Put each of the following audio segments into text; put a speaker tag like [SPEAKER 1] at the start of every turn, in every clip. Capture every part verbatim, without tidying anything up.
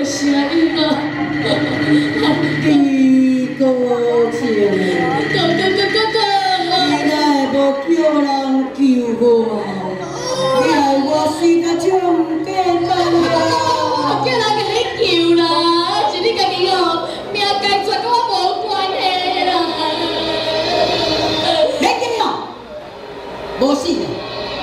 [SPEAKER 1] 的声音啊！
[SPEAKER 2] 几个钱？
[SPEAKER 1] 哥哥哥哥哥！
[SPEAKER 2] 你奈无叫人救我，你害我死甲这简单啊！
[SPEAKER 1] 叫人甲你救啦，是你家己哦，命该绝甲我无关系啦。
[SPEAKER 2] 别紧哦，无死啦。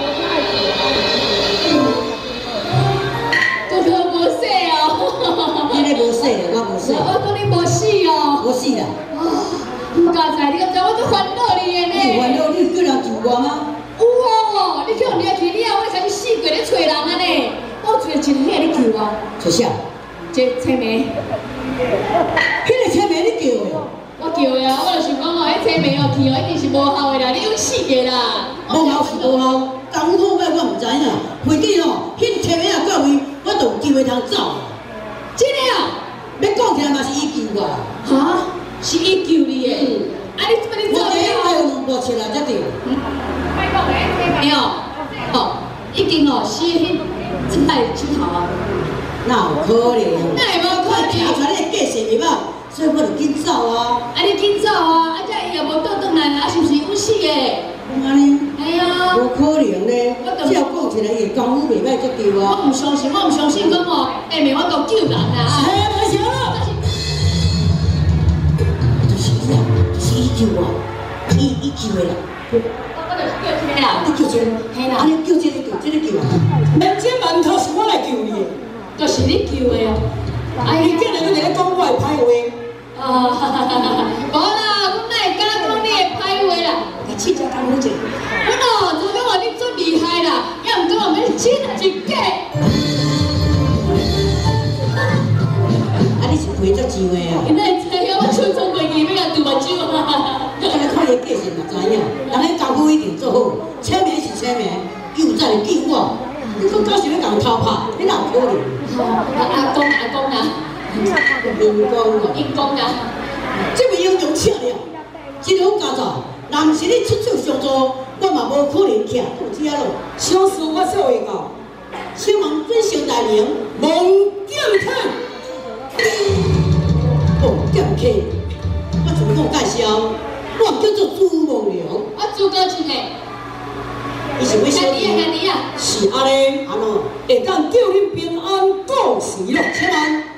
[SPEAKER 1] 哥哥无死哦！
[SPEAKER 2] 你咧无死咧，我无死。
[SPEAKER 1] 我讲你无死哦！
[SPEAKER 2] 无死啦。
[SPEAKER 1] 啊，唔加在，你敢知我做烦恼你的呢？
[SPEAKER 2] 你烦恼，你叫人救我吗？
[SPEAKER 1] 有哦，你叫人掠去了，我才去死过咧找人啊呢。我找一个遐你救我。
[SPEAKER 2] 找啥？
[SPEAKER 1] 这青梅。
[SPEAKER 2] 迄个青梅你叫的？
[SPEAKER 1] 我叫的啊，我就想讲哦，迄青梅哦去哦，一定是无效的啦，你有死的啦。
[SPEAKER 2] 无效是无效，讲好歹我唔知影，回底吼，迄青梅啊到位，我就救会通走。
[SPEAKER 1] 真的啊！
[SPEAKER 2] 要讲起来嘛是伊救我，
[SPEAKER 1] 哈，是伊救你的。啊，你怎么你做咩？
[SPEAKER 2] 我还有两步出来才对。
[SPEAKER 1] 没有，哦，已经哦死迄一摆手头啊。
[SPEAKER 2] 哪有可能？
[SPEAKER 1] 那会无可
[SPEAKER 2] 我
[SPEAKER 1] 能？
[SPEAKER 2] 听出来你的计算袂歹，所以我就紧走啊。
[SPEAKER 1] 啊，你紧走啊！啊，这伊也无倒转来啊，是不是有死的？
[SPEAKER 2] 安尼？
[SPEAKER 1] 哎呀，
[SPEAKER 2] 无可能呢。只要讲起来，伊功夫袂歹才对啊。
[SPEAKER 1] 我唔相信，我唔相信，讲哦，下面我都救人啊！
[SPEAKER 2] 哎，太强了！就是伊啊，是伊救我，伊伊救的啦。
[SPEAKER 1] 我就是救这个啦，
[SPEAKER 2] 你救这个，
[SPEAKER 1] 嘿啦，
[SPEAKER 2] 安尼救这个救，这个救啊。万这万头是我来救你的，
[SPEAKER 1] 就是你救的哦。哎
[SPEAKER 2] 你
[SPEAKER 1] 呀，
[SPEAKER 2] 竟然搁在咧讲我的歹话。
[SPEAKER 1] 啊，哈哈哈哈！无啦，我哪会敢讲你的歹话啦？
[SPEAKER 2] 你试下讲好者。
[SPEAKER 1] 我喏，就讲话你最厉害啦，也毋讲话要真真假。
[SPEAKER 2] 啊，你是赔足钱的啊？
[SPEAKER 1] 你哪会知影我手中袂记要甲杜目睭啊？
[SPEAKER 2] 你来看伊计算就知影，人咧功夫一定做好，签名是签名，救再来救我。你讲到时要共偷拍，你哪有可能？
[SPEAKER 1] 阿公阿公啊，
[SPEAKER 2] 民工啊，
[SPEAKER 1] 英公啊，
[SPEAKER 2] 这位英雄笑了，真好佳作。若毋是你出手相助，我嘛无可能徛到这咯。小事我做会到，请问尊姓大名？王剑客。王剑客，我自我介绍，我叫做朱梦良。
[SPEAKER 1] 我朱高真诶，
[SPEAKER 2] 伊是要小
[SPEAKER 1] 兄弟啊兄弟啊，
[SPEAKER 2] 是安尼，安怎会当叫恁平安过时咯？请问。